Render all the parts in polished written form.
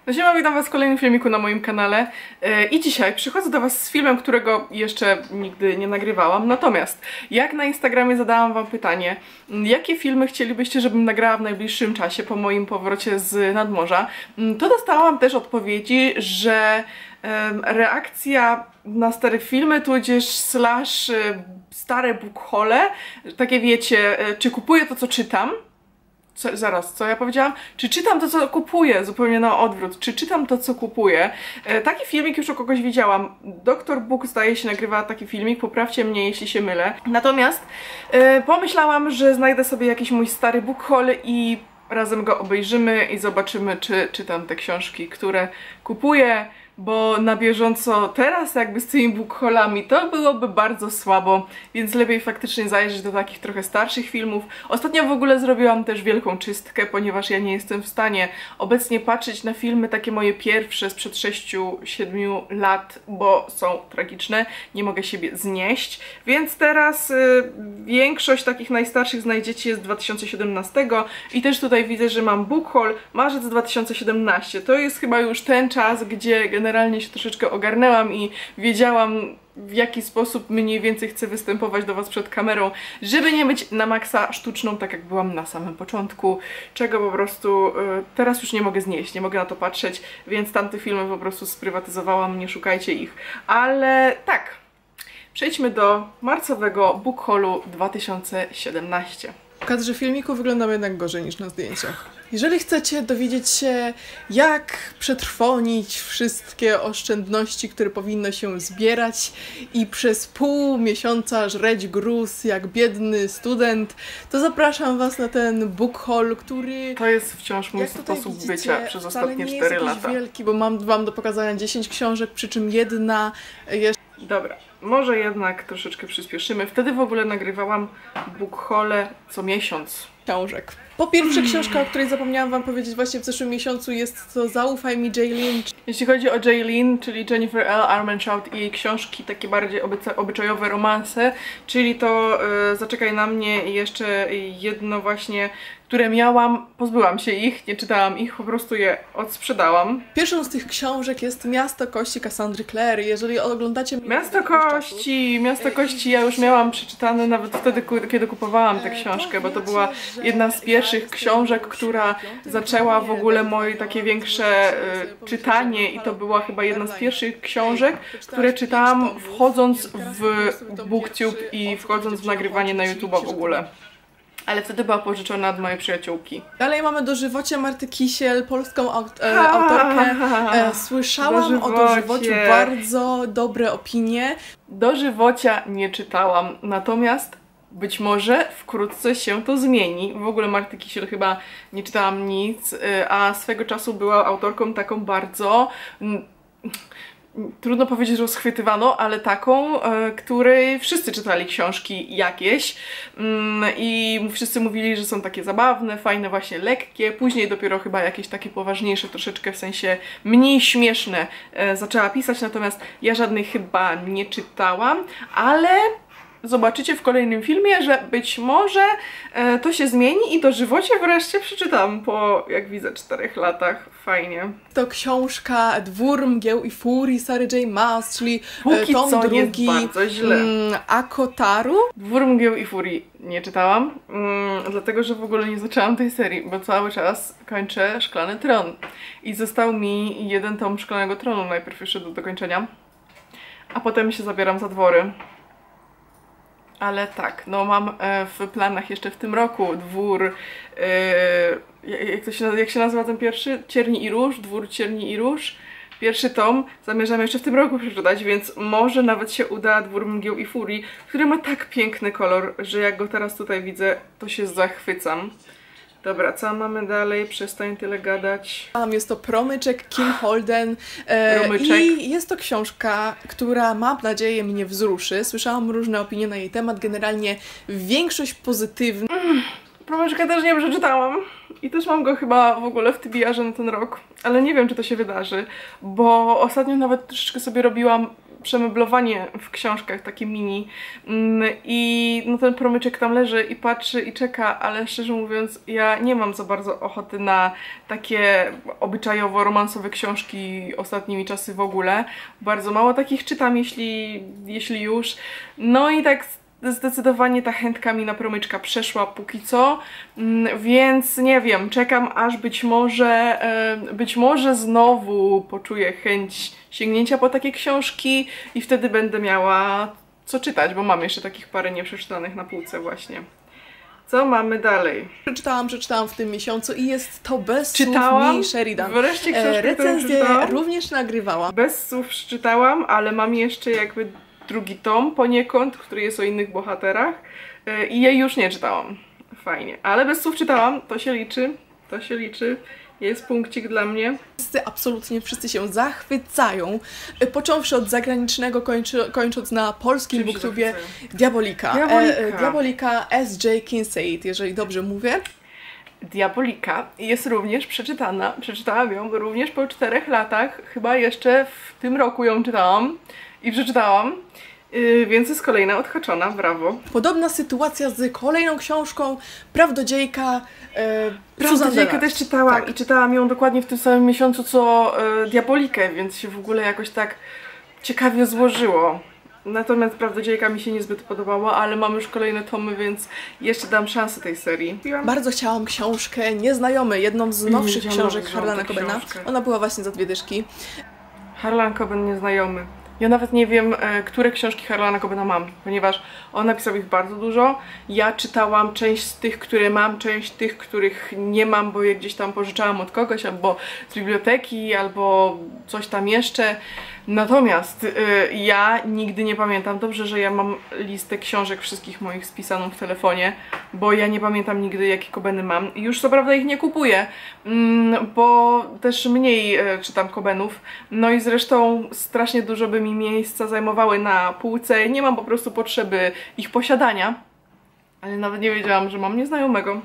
No siema, witam was w kolejnym filmiku na moim kanale i dzisiaj przychodzę do was z filmem, którego jeszcze nigdy nie nagrywałam. Natomiast jak na Instagramie zadałam wam pytanie, jakie filmy chcielibyście, żebym nagrała w najbliższym czasie po moim powrocie z nadmorza, to dostałam też odpowiedzi, że reakcja na stare filmy, tudzież slash stare bookhole, takie wiecie, czy kupuję to, co czytam. Zaraz, co ja powiedziałam? Czy czytam to, co kupuję? Zupełnie na odwrót. Czy czytam to, co kupuję? Taki filmik już u kogoś widziałam. Dr. Book zdaje się nagrywała taki filmik, poprawcie mnie, jeśli się mylę. Natomiast pomyślałam, że znajdę sobie jakiś mój stary book haul i razem go obejrzymy i zobaczymy, czy czytam te książki, które kupuję. Bo na bieżąco teraz jakby z tymi bookhaulami to byłoby bardzo słabo, więc lepiej faktycznie zajrzeć do takich trochę starszych filmów. Ostatnio w ogóle zrobiłam też wielką czystkę, ponieważ ja nie jestem w stanie obecnie patrzeć na filmy takie moje pierwsze sprzed 6-7 lat, bo są tragiczne, nie mogę siebie znieść, więc teraz większość takich najstarszych znajdziecie jest z 2017 i też tutaj widzę, że mam bookhaul marzec 2017. To jest chyba już ten czas, gdzie generalnie się troszeczkę ogarnęłam i wiedziałam, w jaki sposób mniej więcej chcę występować do was przed kamerą, żeby nie być na maksa sztuczną, tak jak byłam na samym początku, czego po prostu teraz już nie mogę znieść, nie mogę na to patrzeć, więc tamte filmy po prostu sprywatyzowałam, nie szukajcie ich. Ale tak, przejdźmy do marcowego bookhaulu 2017. W kadrze filmiku wyglądam jednak gorzej niż na zdjęciach. Jeżeli chcecie dowiedzieć się, jak przetrwonić wszystkie oszczędności, które powinno się zbierać i przez pół miesiąca żreć gruz jak biedny student, to zapraszam was na ten book haul, który... To jest wciąż mój sposób bycia przez ostatnie 4 lata. Nie jest wielki, bo mam wam do pokazania 10 książek, przy czym jedna jeszcze... Dobra, może jednak troszeczkę przyspieszymy. Wtedy w ogóle nagrywałam bookhaule co miesiąc. Książek. Po pierwsze książka, o której zapomniałam wam powiedzieć właśnie w zeszłym miesiącu, jest to Zaufaj mi, Jaylin. Jeśli chodzi o Jaylin, czyli Jennifer L. Armentrout i jej książki, takie bardziej obyczajowe romanse, czyli to Zaczekaj na mnie i jeszcze jedno właśnie, które miałam, pozbyłam się ich, nie czytałam ich, po prostu je odsprzedałam. Pierwszą z tych książek jest Miasto Kości Cassandry Clare. Jeżeli oglądacie mnie... Miasto Kości ja już miałam przeczytane nawet wtedy, kiedy kupowałam tę książkę, bo to była jedna z pierwszych książek, która zaczęła w ogóle moje takie większe czytanie i to była chyba jedna z pierwszych książek, które czytałam wchodząc w BookTube i wchodząc w nagrywanie na YouTube'a w ogóle. Ale wtedy była pożyczona od mojej przyjaciółki. Dalej mamy Dożywocie Marty Kisiel, polską autorkę. Słyszałam o Dożywociu bardzo dobre opinie. Dożywocia nie czytałam, natomiast być może wkrótce się to zmieni. W ogóle Marty Kisiel chyba nie czytałam nic, a swego czasu była autorką taką bardzo... Trudno powiedzieć, że rozchwytywano, ale taką, której wszyscy czytali książki jakieś i wszyscy mówili, że są takie zabawne, fajne, właśnie lekkie. Później dopiero chyba jakieś takie poważniejsze, troszeczkę w sensie mniej śmieszne zaczęła pisać, natomiast ja żadnej chyba nie czytałam, ale zobaczycie w kolejnym filmie, że być może to się zmieni i Dożywocie wreszcie przeczytam po, jak widzę, 4 latach. Fajnie. To książka Dwór Mgieł i Furii Sary J. Maas, czyli Póki tom co drugi jest bardzo źle. Akotaru. Dwór Mgieł i Furii nie czytałam, dlatego że w ogóle nie zaczęłam tej serii, bo cały czas kończę Szklany Tron. I został mi jeden tom Szklanego Tronu najpierw jeszcze do dokończenia, a potem się zabieram za Dwory. Ale tak, no mam w planach jeszcze w tym roku Dwór, jak się nazywa ten pierwszy? Cierni i Róż, Dwór Cierni i Róż. Pierwszy tom zamierzam jeszcze w tym roku przeczytać, więc może nawet się uda Dwór Mgieł i Furii, który ma tak piękny kolor, że jak go teraz tutaj widzę, to się zachwycam. Dobra, co mamy dalej? Przestań tyle gadać. Jest to Promyczek Kim Holden i jest to książka, która mam nadzieję mnie wzruszy. Słyszałam różne opinie na jej temat, generalnie większość pozytywna. Promyczka też nie przeczytałam i też mam go chyba w ogóle w TBR-ze na ten rok, ale nie wiem, czy to się wydarzy, bo ostatnio nawet troszeczkę sobie robiłam przemeblowanie w książkach, takie mini. I no ten promyczek tam leży i patrzy i czeka, ale szczerze mówiąc ja nie mam za bardzo ochoty na takie obyczajowo-romansowe książki ostatnimi czasy w ogóle. Bardzo mało takich czytam, jeśli już. No i tak zdecydowanie ta chętka mi na promyczka przeszła póki co, więc nie wiem, czekam aż być może znowu poczuję chęć sięgnięcia po takie książki i wtedy będę miała co czytać, bo mam jeszcze takich parę nieprzeczytanych na półce właśnie. Co mamy dalej? Przeczytałam w tym miesiącu i jest to Bez Czytałam? słów Mii Sheridan. Wreszcie książkę, recenzję również nagrywałam. Bez słów przeczytałam, ale mam jeszcze jakby drugi tom poniekąd, który jest o innych bohaterach i jej już nie czytałam. Fajnie, ale Bez słów czytałam, to się liczy, jest punkcik dla mnie. Absolutnie wszyscy się zachwycają, począwszy od zagranicznego, kończąc na polskim booktubie Diabolika. Diabolika S.J. Kincaid, jeżeli dobrze mówię. Diabolika jest również przeczytana, przeczytałam ją również po 4 latach, chyba jeszcze w tym roku ją czytałam i przeczytałam. Więc jest kolejna odhaczona, brawo. Podobna sytuacja z kolejną książką, Prawdodziejka. Prawdodziejkę też czytałam i czytałam ją dokładnie w tym samym miesiącu co Diabolikę, więc się w ogóle jakoś tak ciekawie złożyło. Natomiast Prawdodziejka mi się niezbyt podobała, ale mam już kolejne tomy, więc jeszcze dam szansę tej serii. Bardzo chciałam książkę Nieznajomy, jedną z nowszych książek Harlana Cobena. Ona była właśnie za 2 dyszki. Harlan Coben Nieznajomy. Ja nawet nie wiem, które książki Harlana Cobena mam, ponieważ on napisał ich bardzo dużo. Ja czytałam część z tych, które mam, część tych, których nie mam, bo je gdzieś tam pożyczałam od kogoś, albo z biblioteki, albo coś tam jeszcze. Natomiast ja nigdy nie pamiętam, dobrze, że ja mam listę książek wszystkich moich spisaną w telefonie, bo ja nie pamiętam nigdy, jakie Cobeny mam. I już co prawda ich nie kupuję, bo też mniej czytam Cobenów. No i zresztą strasznie dużo by mi miejsca zajmowały na półce. Nie mam po prostu potrzeby ich posiadania, ale nawet nie wiedziałam, że mam Nieznajomego.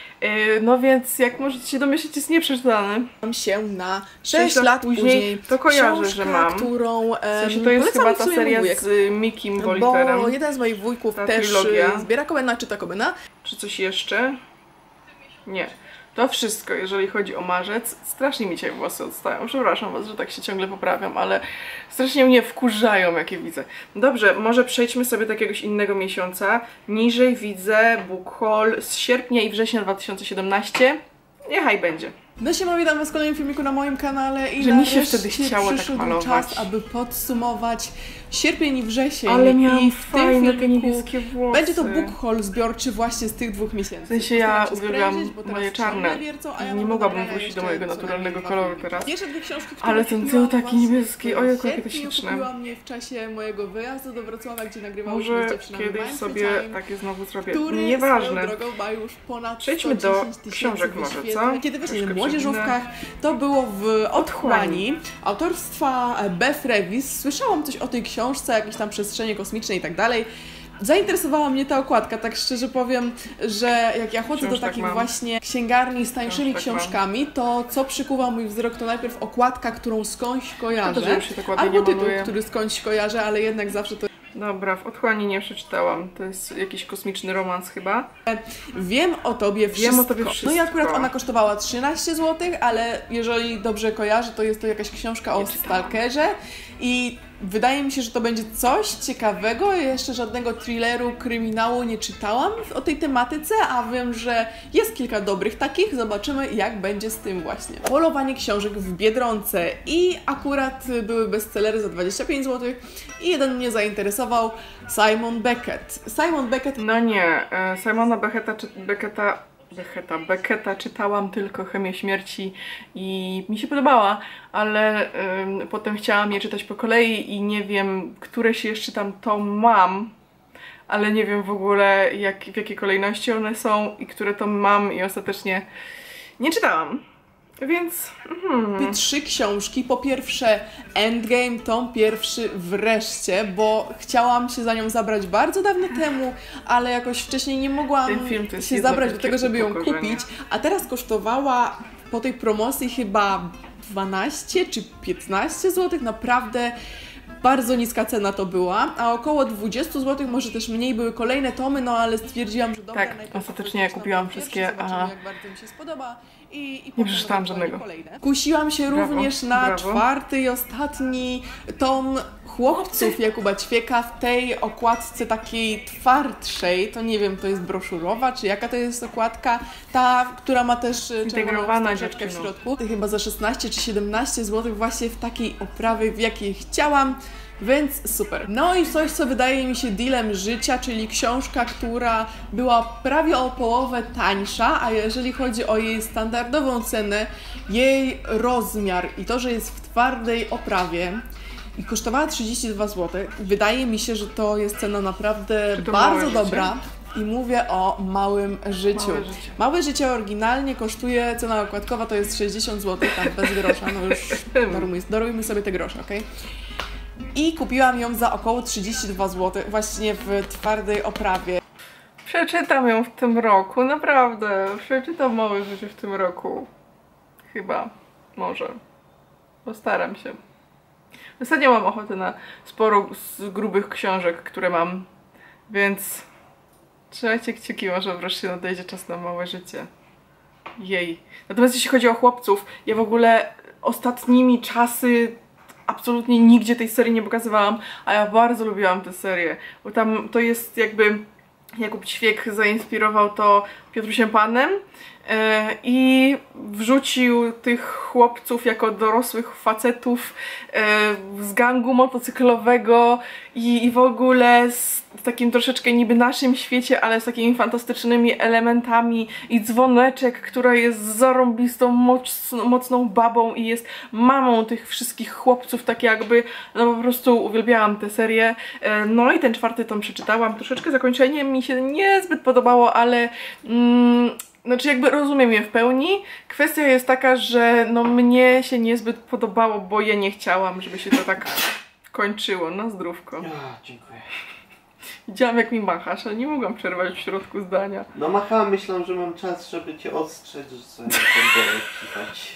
No więc, jak możecie się domyślić, jest nieprzeczytany. Mam się na 6 lat później. To kojarzę, książka, że mam. którą w sensie to jest chyba ta seria z Mickiem Boliterem. Bo jeden z moich wujków też zbiera Cobena, czyta Cobena. Czy coś jeszcze? Nie. To wszystko, jeżeli chodzi o marzec. Strasznie mi dzisiaj włosy odstają. Przepraszam was, że tak się ciągle poprawiam, ale strasznie mnie wkurzają, jakie widzę. Dobrze, może przejdźmy sobie do jakiegoś innego miesiąca. Niżej widzę book haul z sierpnia i września 2017. Niechaj będzie. No siema, witam was w kolejnym filmiku na moim kanale i że mi się wtedy chciało przyszedł tak malować. czas, aby podsumować sierpień i wrzesień. Ale miałam i w fajne tym te niebieskie włosy. będzie to book haul zbiorczy właśnie z tych 2 miesięcy. W sensie ja uwielbiam moje czarne. Nie mogłabym wrócić do mojego naturalnego koloru teraz. Pierwsze 2 książki, ale ten tył taki niebieski, ojej, jakie to śliczne. Kupiłam mnie w czasie mojego wyjazdu do Wrocławia, gdzie nagrywałyśmy może z dziewczynami kiedyś sobie takie znowu zrobię. Który Nieważne. drogą ma już ponad przejdźmy do książek może, co? Kiedy wyszli w młodzieżówkach, to było w Otchłani autorstwa Beth Revis. Słyszałam coś o tej książce, jakieś tam przestrzenie kosmiczne i tak dalej. Zainteresowała mnie ta okładka, tak szczerze powiem, że jak ja chodzę do takich właśnie księgarni z tańszymi książkami, to co przykuwa mój wzrok, to najpierw okładka, którą skądś kojarzę, albo tytuł, który skądś kojarzę, ale jednak zawsze to... Dobra, w Otchłani nie przeczytałam. To jest jakiś kosmiczny romans chyba. Wiem o tobie wszystko. No i akurat ona kosztowała 13 zł, ale jeżeli dobrze kojarzę, to jest to jakaś książka o stalkerze i wydaje mi się, że to będzie coś ciekawego. Ja jeszcze żadnego thrilleru, kryminału nie czytałam o tej tematyce, a wiem, że jest kilka dobrych takich. Zobaczymy, jak będzie z tym właśnie. Polowanie książek w Biedronce i akurat były bestsellery za 25 zł i jeden mnie zainteresował, Simon Beckett. Simon Beckett... No nie, Simona Becketta czytałam tylko Chemię Śmierci i mi się podobała, ale potem chciałam je czytać po kolei i nie wiem, któreś jeszcze tam to mam, ale nie wiem w ogóle w jakiej kolejności one są i które to mam i ostatecznie nie czytałam. Więc... 3 książki. Po pierwsze Endgame, tom pierwszy wreszcie, bo chciałam się za nią zabrać bardzo dawno temu, ale jakoś wcześniej nie mogłam się zabrać do tego, żeby ją kupić, a teraz kosztowała po tej promocji chyba 12 czy 15 zł. Naprawdę bardzo niska cena to była, a około 20 zł, może też mniej, były kolejne tomy, no ale stwierdziłam, że dobra, tak, ostatecznie ja kupiłam wszystkie, zobaczymy, jak bardzo mi się spodoba. I nie przeczytałam żadnego. Kusiłam się również na brawo. czwarty i ostatni tom Chłopców Jakuba Ćwieka w tej okładce takiej twardszej. To nie wiem, to jest broszurowa, czy jaka to jest okładka. Ta, która ma też integrowana wstążeczkę w środku. Chyba za 16 czy 17 zł właśnie w takiej oprawie, w jakiej chciałam. Więc super. No i coś, co wydaje mi się dealem życia, czyli książka, która była prawie o połowę tańsza, a jeżeli chodzi o jej standardową cenę, jej rozmiar i to, że jest w twardej oprawie i kosztowała 32 zł, wydaje mi się, że to jest cena naprawdę bardzo dobra. I mówię o Małym Życiu. Małe Życie oryginalnie kosztuje, cena okładkowa to jest 60 zł, tam bez grosza, no już darujmy sobie te grosze, okej? I kupiłam ją za około 32 zł, właśnie w twardej oprawie. Przeczytam ją w tym roku, naprawdę. Przeczytam Małe Życie w tym roku. Chyba. Może. Postaram się. Ostatnio mam ochotę na sporo z grubych książek, które mam. Więc trzymajcie kciuki, może wreszcie nadejdzie czas na Małe Życie. Jej. Natomiast jeśli chodzi o chłopców, ja w ogóle ostatnimi czasy absolutnie nigdzie tej serii nie pokazywałam, a ja bardzo lubiłam tę serię, bo tam to jest jakby Jakub Ćwiek zainspirował to Piotrusiem Panem i wrzucił tych chłopców jako dorosłych facetów z gangu motocyklowego i w ogóle z takim troszeczkę niby naszym świecie, ale z takimi fantastycznymi elementami i Dzwoneczek, która jest zarąbistą, mocną babą i jest mamą tych wszystkich chłopców, tak jakby, no po prostu uwielbiałam tę serię. No i ten czwarty tom przeczytałam, troszeczkę zakończenie mi się niezbyt podobało, ale znaczy jakby rozumiem je w pełni. Kwestia jest taka, że no mnie się niezbyt podobało, bo ja nie chciałam, żeby się to tak kończyło. Na zdrówko. Dziękuję. Widziałam, jak mi machasz, ale nie mogłam przerwać w środku zdania. No machałam, myślałam, że mam czas, żeby cię ostrzec, że sobie będę kichać.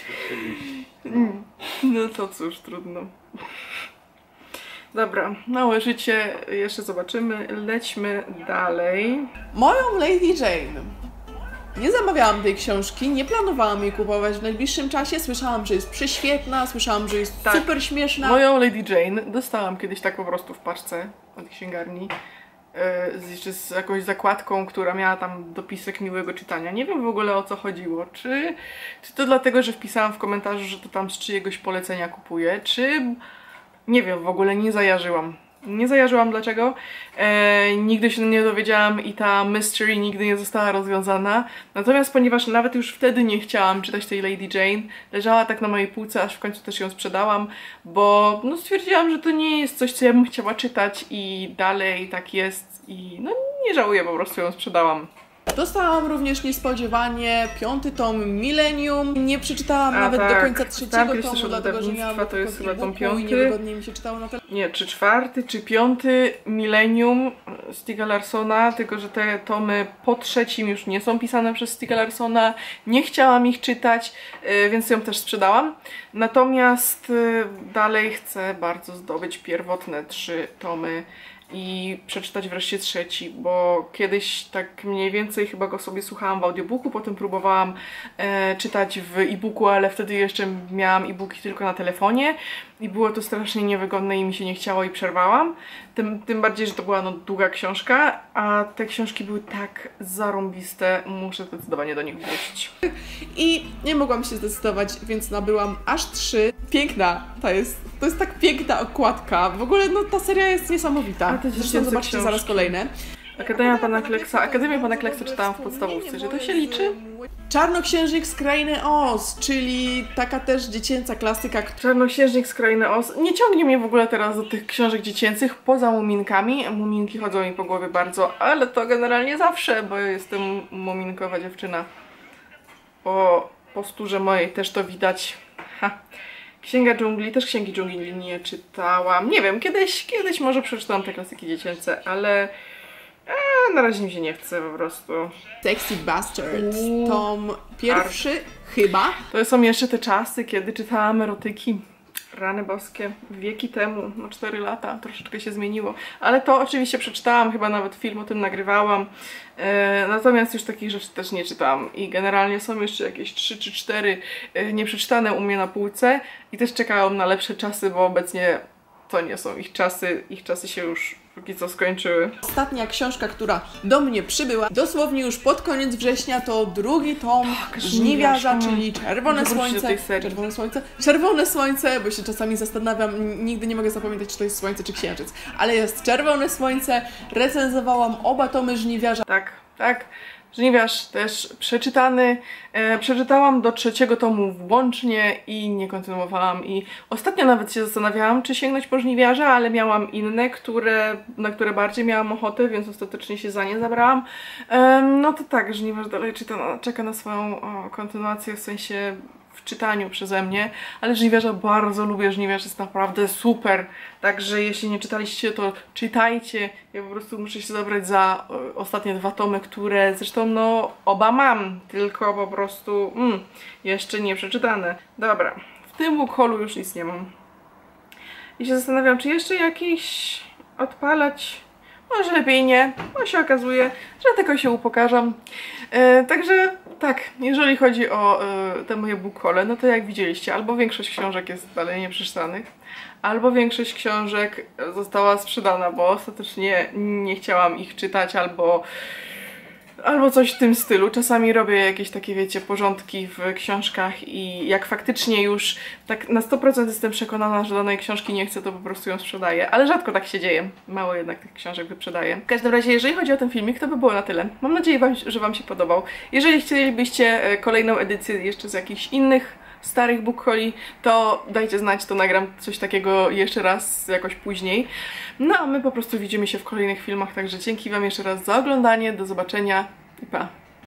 No to cóż, trudno. Dobra, Małe Życie jeszcze zobaczymy. Lećmy dalej. Moją Lady Jane. Nie zamawiałam tej książki, nie planowałam jej kupować w najbliższym czasie. Słyszałam, że jest prześwietna, słyszałam, że jest super śmieszna. Moją Lady Jane dostałam kiedyś tak po prostu w paczce od księgarni. Jeszcze z jakąś zakładką, która miała tam dopisek miłego czytania. Nie wiem w ogóle, o co chodziło. Czy to dlatego, że wpisałam w komentarzu, że to tam z czyjegoś polecenia kupuję, czy nie wiem, w ogóle nie zajarzyłam. Nie zajarzyłam dlaczego. Nigdy się nie dowiedziałam i ta mystery nigdy nie została rozwiązana. Natomiast ponieważ nawet już wtedy nie chciałam czytać tej Lady Jane, leżała tak na mojej półce, aż w końcu też ją sprzedałam, bo no stwierdziłam, że to nie jest coś, co ja bym chciała czytać i dalej tak jest i no nie żałuję, po prostu ją sprzedałam. Dostałam również niespodziewanie 5. tom Millennium. Nie przeczytałam nawet do końca 3. tomu, dlatego że miałam to jest chyba tom 5. i niewygodnie mi się czytało na telefon. Nie, czy 4., czy 5. Millennium Stiega Larsona, tylko że te tomy po 3. już nie są pisane przez Stiega Larsona. Nie chciałam ich czytać, więc ją też sprzedałam. Natomiast dalej chcę bardzo zdobyć pierwotne 3 tomy i przeczytać wreszcie 3, bo kiedyś tak mniej więcej chyba go sobie słuchałam w audiobooku, potem próbowałam czytać w e-booku, ale wtedy jeszcze miałam e-booki tylko na telefonie i było to strasznie niewygodne i mi się nie chciało i przerwałam. Tym bardziej, że to była no, długa książka, a te książki były tak zarąbiste, muszę zdecydowanie do nich wrócić. I nie mogłam się zdecydować, więc nabyłam aż 3. Piękna, to jest tak piękna okładka. W ogóle no ta seria jest niesamowita. Zresztą zobaczcie książki. Zaraz kolejne. Akademia Pana Kleksa czytałam w podstawówce, że to się liczy? Czarnoksiężnik z Krainy Oz, czyli taka też dziecięca klasyka. Czarnoksiężnik z Krainy Oz. Nie ciągnie mnie w ogóle teraz do tych książek dziecięcych, poza Muminkami. Muminki chodzą mi po głowie bardzo, ale to generalnie zawsze, bo jestem muminkowa dziewczyna. Po posturze mojej też to widać. Ha. Księga Dżungli, też Księgi Dżungli nie czytałam. Nie wiem, kiedyś może przeczytałam te klasyki dziecięce, ale na razie mi się nie chce po prostu. Sexy Bastards, tom 1 chyba. To są jeszcze te czasy, kiedy czytałam erotyki Rany boskie, wieki temu, no 4 lata, troszeczkę się zmieniło. Ale to oczywiście przeczytałam, chyba nawet film o tym nagrywałam. Natomiast już takich rzeczy też nie czytałam. I generalnie są jeszcze jakieś 3 czy 4 nieprzeczytane u mnie na półce. I też czekałam na lepsze czasy, bo obecnie to nie są ich czasy się już póki co skończyły. Ostatnia książka, która do mnie przybyła, dosłownie już pod koniec września, to drugi tom Żniwiarza, czyli Czerwone Słońce. Czerwone Słońce, bo się czasami zastanawiam, nigdy nie mogę zapamiętać, czy to jest Słońce, czy Księżyc. Ale jest Czerwone Słońce, recenzowałam oba tomy Żniwiarza. Tak. Żniwiarz też przeczytany. Przeczytałam do 3 tomu włącznie i nie kontynuowałam. I ostatnio nawet się zastanawiałam, czy sięgnąć po Żniwiarza, ale miałam inne, na które bardziej miałam ochotę, więc ostatecznie się za nie zabrałam. No to tak, Żniwiarz dalej czeka na swoją kontynuację, w sensie w czytaniu przeze mnie, ale Żniwiarza bardzo lubię, Żniwiarz jest naprawdę super, także jeśli nie czytaliście, to czytajcie. Ja po prostu muszę się zabrać za ostatnie 2 tomy, które zresztą no oba mam, tylko po prostu jeszcze nie przeczytane. Dobra, w tym bookholu już nic nie mam. I się zastanawiam, czy jeszcze jakiś odpalać. Może lepiej nie, bo się okazuje, że tylko się upokarzam. Także tak, jeżeli chodzi o te moje bookhole, no to jak widzieliście, albo większość książek jest dalej nieprzeczytanych, albo większość książek została sprzedana, bo ostatecznie nie chciałam ich czytać, albo coś w tym stylu. Czasami robię jakieś takie, wiecie, porządki w książkach i jak faktycznie już tak na 100% jestem przekonana, że danej książki nie chcę, to po prostu ją sprzedaję. Ale rzadko tak się dzieje. Mało jednak tych książek wyprzedaję. W każdym razie, jeżeli chodzi o ten filmik, to by było na tyle. Mam nadzieję, że Wam się podobał. Jeżeli chcielibyście kolejną edycję jeszcze z jakichś innych starych bookholi, to dajcie znać, to nagram coś takiego jeszcze raz jakoś później. No a my po prostu widzimy się w kolejnych filmach, także dzięki Wam jeszcze raz za oglądanie, do zobaczenia i pa!